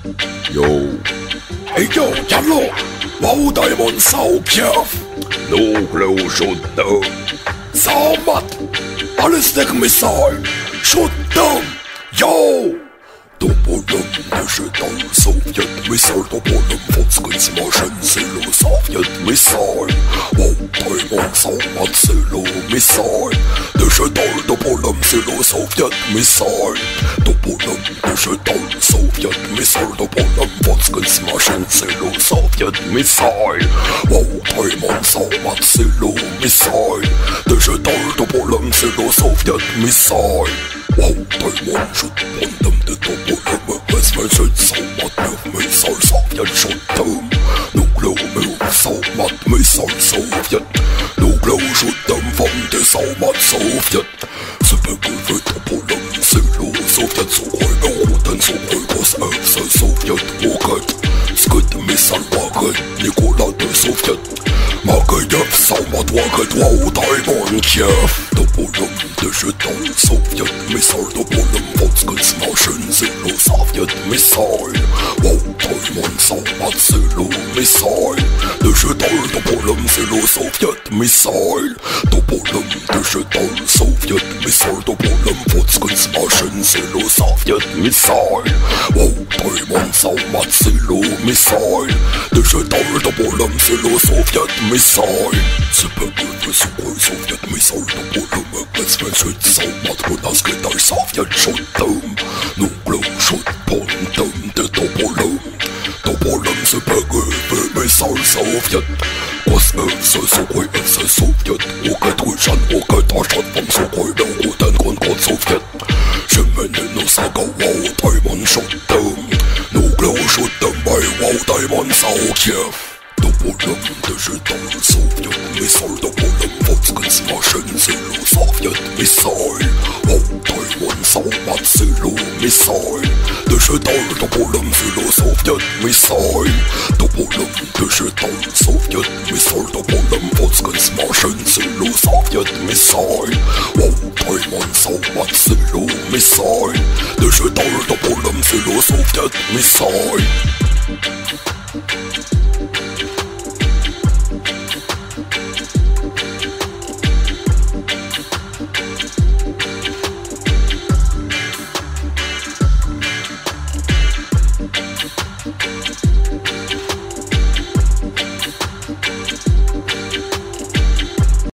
Yo. Hey yo, hallo! Wou de man saukjef! Nå glowskjodde! Samat! Alle stek missile! Skjodde! Yo! Topolum, Skyttan, Sovjet missile, Topolum, Fotskens maskin, Silo, Sovjet missile. Wow, Taiwan, Samat, Silo, missile. Skyttan, Topolum, Silo, Sovjet missile. Topolum, Skyttan, Sovjet missile, Topolum, Fotskens maskin, Silo, Sovjet missile. Wow, Taiwan, Samat, Silo, missile. Skyttan, Topolum, Silo, Sovjet missile. Wow, Taiwan, Skyttan, men skjøtt Samat med missile, Sovjet skjøtt Noglo med Samat missile, Sovjet Noglo skjøtt fram til Samat, Sovjet Supergulvet og Polen, Silo, Sovjet Så høy med roten, så høy hos øvse, Sovjet Råket, skutt missile, Råket, Nikola til Sovjet Magejev, Samat, Råket, wow, Taiwan, kjef Polen, det skjøttan, Sovjet missile, Polen, Fotskens maskin, Silo, Sovjet missile. Wow, Taiwan, Samat, Silo, missile. Det skjøttan, Polen, Silo, Sovjet missile. Polen, det skjøttan, Sovjet missile, Polen, Fotskens maskin, Silo, Sovjet missile. Wow, Taiwan, Samat, Silo, missile. Det skjøttan, Polen, Silo, Sovjet missile. Supergulvet, Sovjet missile, Polen men skjøtt Samat, Polen, Skyttar, Sovjet skjøttam Noglo skjøtt Pontum til Topolum Topolum supergulvet missile, Sovjet Hos øvse, så høy øvse, Sovjet Åket Rusjan, åket har skjøtt fram, så høy med roten, grønn, Sovjet Skjømmenen og saga, wow, Taiwan skjøttam Noglo skjøttam, wow, Taiwan saukjef Topolum, det skjøttan, Sovjet missile, Topolum, Fotskens maskin, Silo, Sovjet missile. Wow, Taiwan, Samat, Silo, missile. Det skjøttan, Topolum, Silo, Sovjet missile. Topolum, det skjøttan, Sovjet missile, Topolum, Fotskens maskin, Silo, Sovjet missile. Wow, Taiwan, Samat, Silo, missile. Det skjøttan, Topolum, Silo, Sovjet missile.